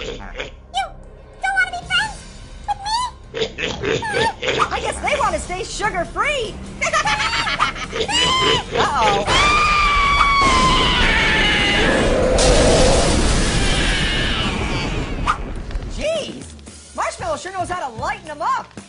You don't want to be friends with me? I guess they want to stay sugar-free. Uh-oh. Jeez, Marshmallow sure knows how to lighten them up.